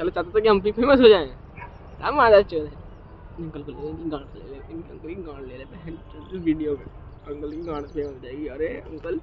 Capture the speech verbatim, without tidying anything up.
साले चाहते थे कि हम भी फेमस हो जाएं। हम आ जाए चोर है अंकल को ले लेते गांड ले लेते अंकल की गांड ले लेते हैं वीडियो में अंकल की गांड फेमस हो जाएगी। अरे अंकल